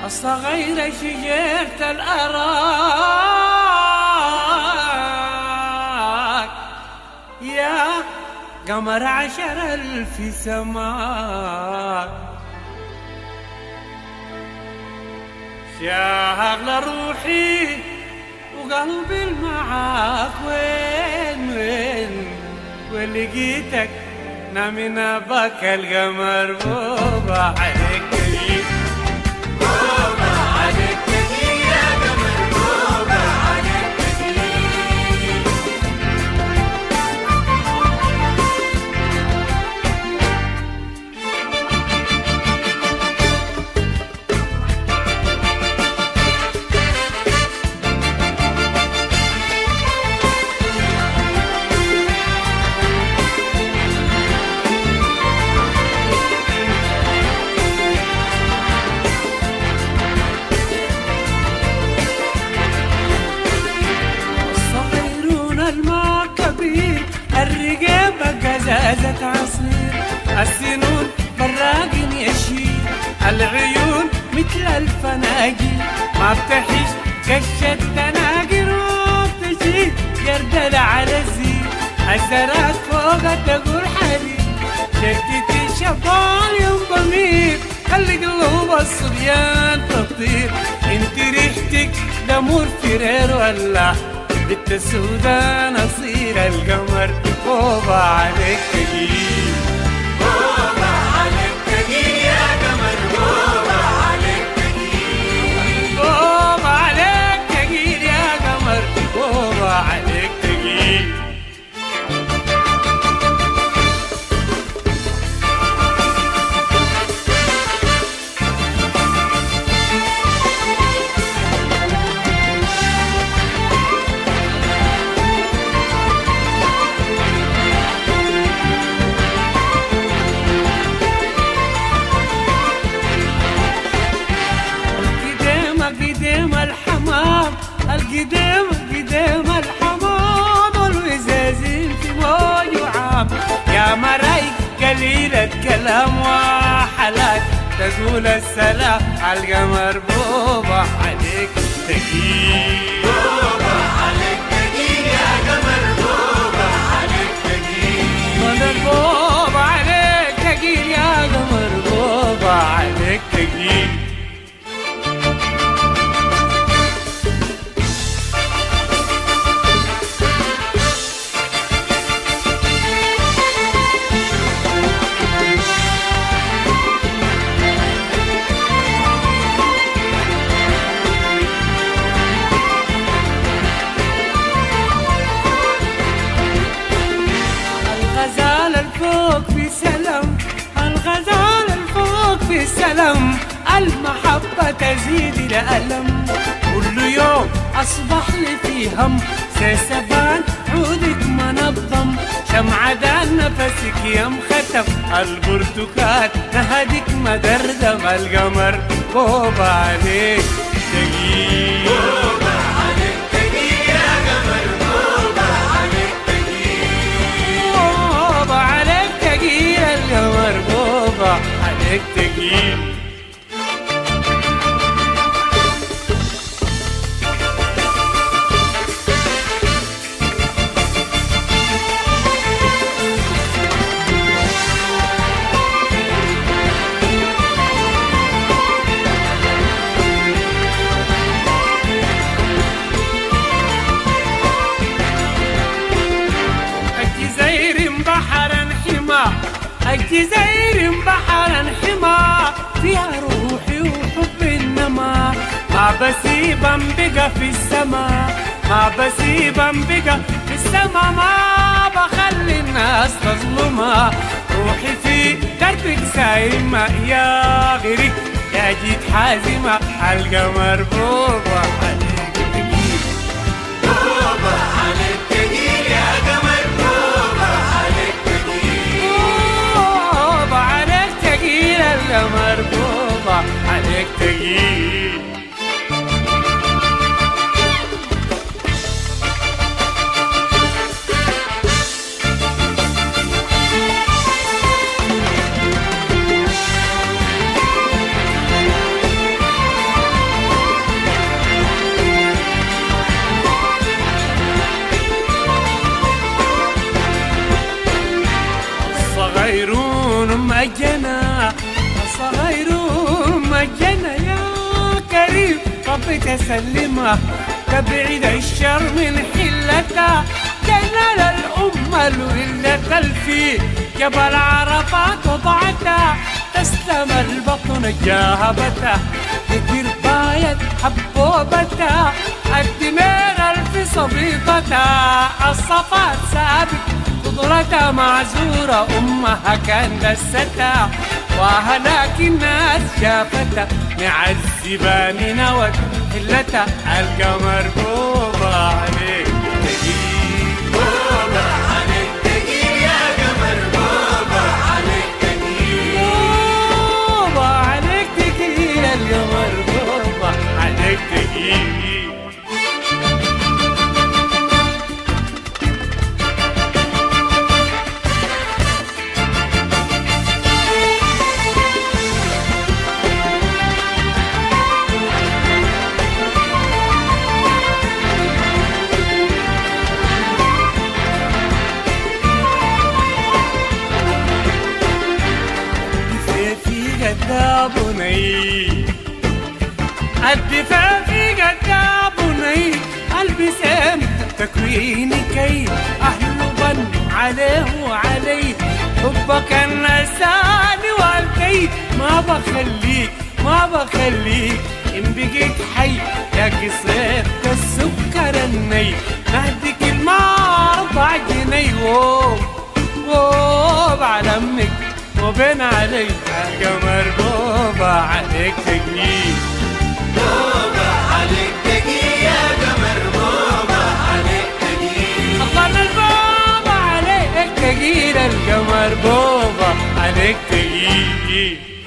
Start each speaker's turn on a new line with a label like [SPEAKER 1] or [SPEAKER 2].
[SPEAKER 1] الصغيرة شجرة الأراك يا قمر 10,000 سماك يا أغلى روحي وقلبي معاك وين ولقيتك نامنا بك القمر بوبا عليك تجي بوبا عليك تجي يا قمر بوبا عليك تجي الرقابة قزازة عصير السنون براقين يشيل العيون مثل الفناجيل ما بتحش قشة تناجر وبتشيل جردل على الزير الزراج فوق تقول حبيب شدت الشبال يوم ضمير خلي قلوب الصبيان تطير انت ريحتك دمور فرير ولا بنت السودان أصير القمر بوبا عليك تجي بوبا عليك تجي يا قمر بوبا عليك تجي بوبا عليك تجي يا قمر بوبا عليك تجي قدام الحمام والوزازين في موج وعام يا مرايك قليلة كلام وحلاك تقول السلام عالقمر بوبا عليك تجي بوبا عليك تجي يا قمر بوبا عليك تجي قمر بوبا عليك تجي يا قمر بوبا عليك تجي السلام المحبة تزيد الألم كل يوم أصبح لي في هم سيسبان عودك منظم شمعدان نفسك يم ختم البرتقال نهدك مدردم القمر بوبا عليك تجي بوبا عليك تجي يا قمر بوبا عليك تجي بوبا عليك تجي القمر بوبا عليك تجي الجزائر بحرا حما فيها روحي وحب النما ما بسيبا بقى في السما ما بسيبا بقى في السما ما بخلي الناس تظلمها روحي في دربك سايمة يا غيرك يا جيت حازمة القمر بوبا عليك تجيب بوبا عليك تجيب يا قمر بوبا عليك القمر بوبا عليك تجي مجنا الصغير مجنا يا كريم ربي تسلمه تبعد الشر من حلته جنال الأمة لولة الفي جبل عرفات وضعته تسلم البطن جاهبته تدير باية حبوبته الدمير الف صبيطته الصفات ثابت قدرتها معزورة أمها كان دستها وهلاك الناس شافتها معذبة من نوت حلتها القمر بوبا عليك تقيل بوبا عليك تقيل يا قمر بوبا عليك تقيل بوبا عليك تقيل القمر بوبا عليك تقيل الدفاع في قدابني البسام تكويني كي أهل بن عليه وعلي حبك النساني والكي ما بخليك إن بقيت حي يا قصير كالسكر الني نهدك الماء 4 جنيه ووب على أمك وبين عليك القمر بوبا عليك تقيل بوبا عليك تقيل يا قمر بوبا عليك تقيل الله البوبا عليك تقيل القمر بوبا عليك تقيل